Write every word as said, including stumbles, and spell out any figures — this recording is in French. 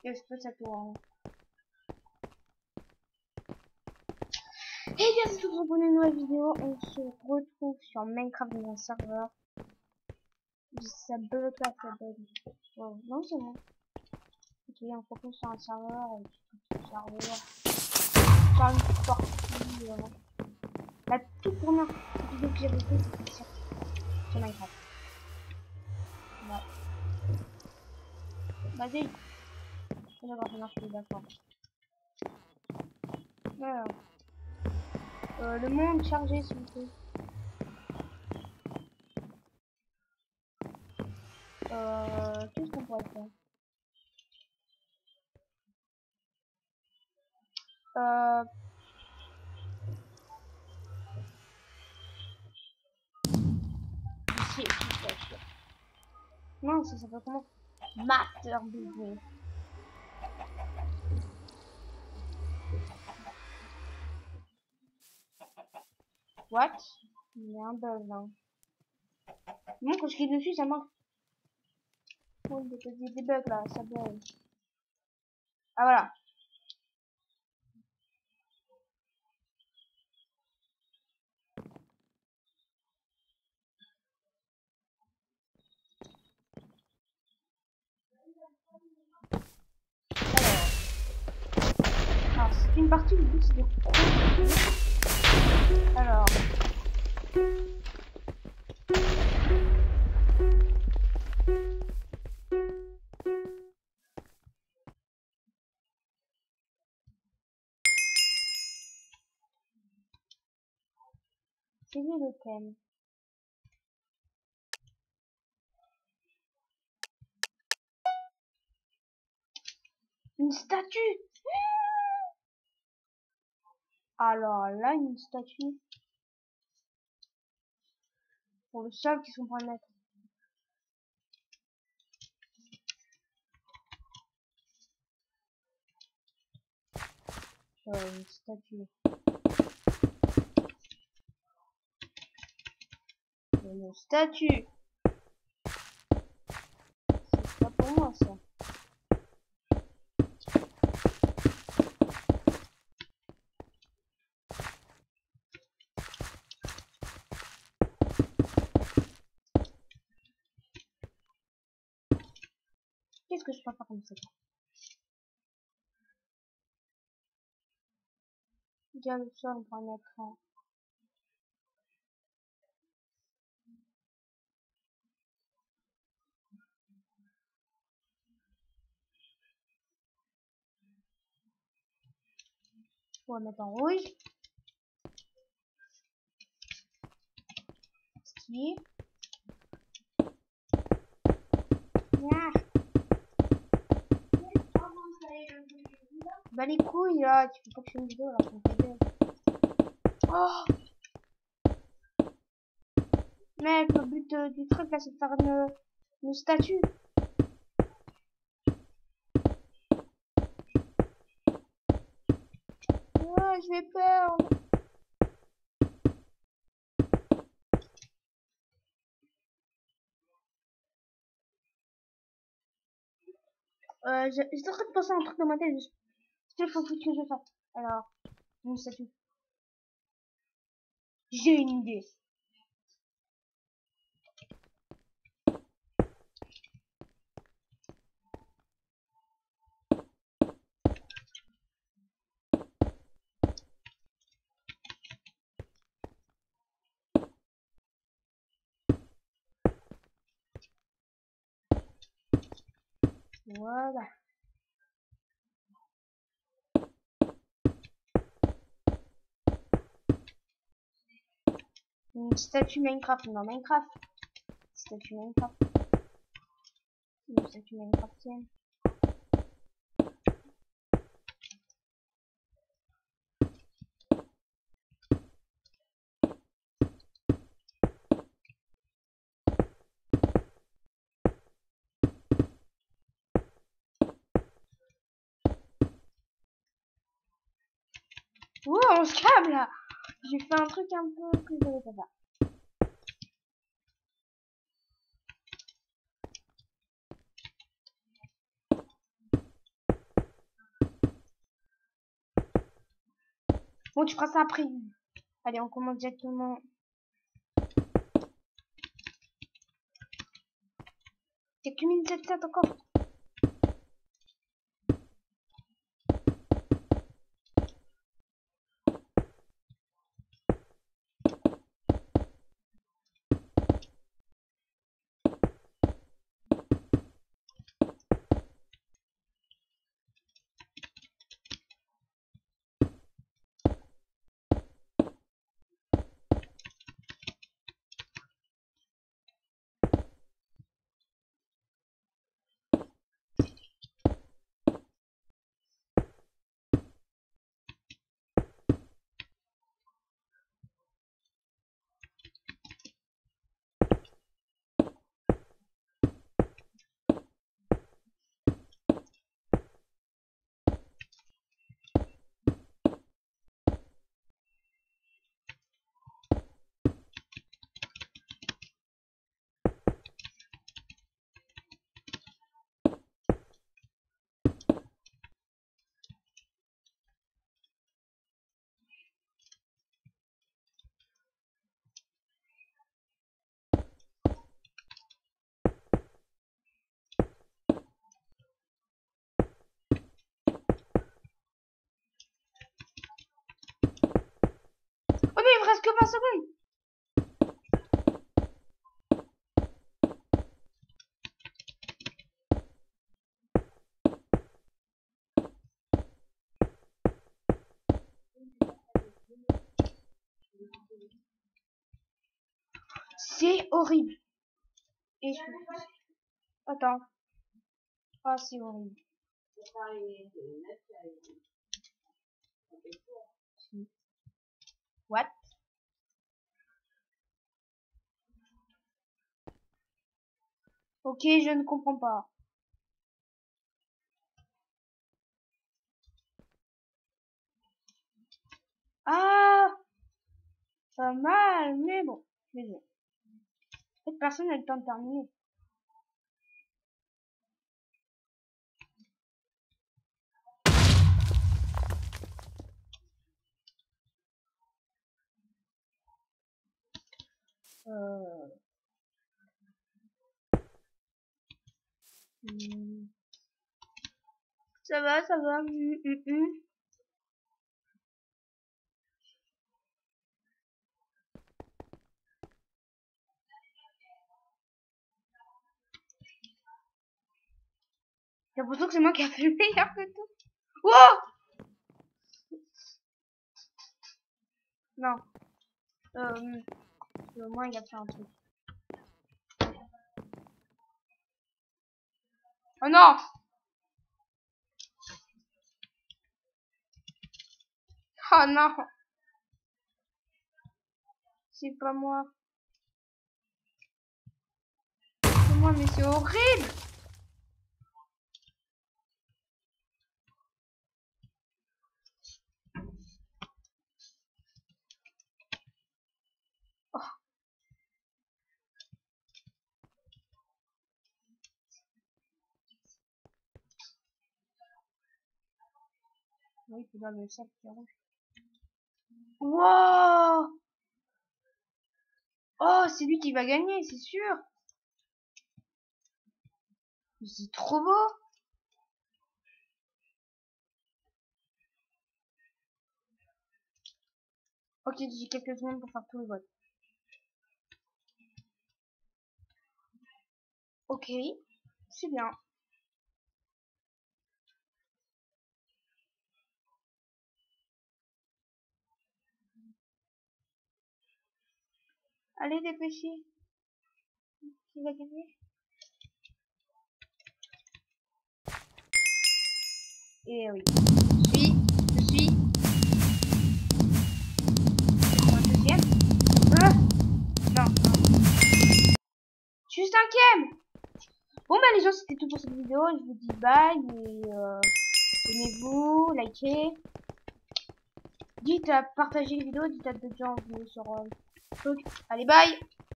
Qu'est-ce que ça tourne? Et bien c'est tout pour une nouvelle vidéo. On se retrouve sur Minecraft dans un serveur. Ça bug là, ça bug. Wow. Non c'est bon. Ok, on se retrouve sur un serveur. Un serveur. Sur une partie. Euh... La toute première vidéo que j'avais fait c'était sur, sur Minecraft. Ouais. Vas-y. C'est d'accord, ça marche plus, d'accord. Alors. Euh, le monde chargé s'il vous plaît. Euh, qu'est-ce qu'on pourrait faire? Euh... Ici, ici, non, ça s'appelle comment? Master Business. What? Il y a un bug là. Moi quand je clique dessus ça marche. Oh, il y a des bugs là, ça bug. Ah voilà. Alors, alors c'est une partie, le but c'est de construire. Alors. C'est lui le thème. Une statue. Alors là, une statue. Pour le sol qui sont pas mettre. Euh, une statue. Une statue. C'est pas pour moi ça. Qu'est-ce que je peux faire comme ça? Déjà le sol on pourrait mettre en... On va mettre en rouge. Stylé. Yeah. Bah les couilles là, tu fais pas que je fais une vidéo alors qu'on fait deux. Oh mec, le but euh, du truc là c'est de faire une, une statue. Oh, je vais perdre. Euh, j'étais en train de penser à un truc dans ma tête. Quel faut que je vais faire? Alors, une statue. J'ai une idée. Voilà. Une statue Minecraft dans Minecraft. Statue Minecraft. Une statue Minecraftienne. Oh, on se câble là. J'ai fait un truc un peu que je devais pas faire. Bon, tu feras ça après. Allez, on commence directement. T'es que mille sept cents encore. Oh mais il me reste que vingt secondes. C'est horrible. Et je... Attends. Ah, c'est horrible. What? Ok, je ne comprends pas. Ah, pas mal, mais bon, mais bon. Cette personne a le temps de terminer. Euh... Hmm. Ça va, ça va. Mm, mm, mm. J'ai l'impression que c'est moi qui a fait le meilleur que tout. Wow! Non. Euh, au moins, il a fait un truc. Oh non! Oh non! C'est pas moi. C'est moi, mais c'est horrible! Oh. Oui, c'est dans le sac qui est rouge. Wow! Oh, c'est lui qui va gagner, c'est sûr! Mais c'est trop beau! Ok, j'ai quelques secondes pour faire tout le vote. Ok, c'est bien. Allez, dépêchez. Qui va gagner? Et oui. Je suis. Je suis. Un deuxième. Euh non, non. Je suis cinquième. Bon bah les gens, c'était tout pour cette vidéo. Je vous dis bye et euh, abonnez-vous, likez. Dites à partager les vidéos, dites à d'autres gens sur euh, truc. Allez bye.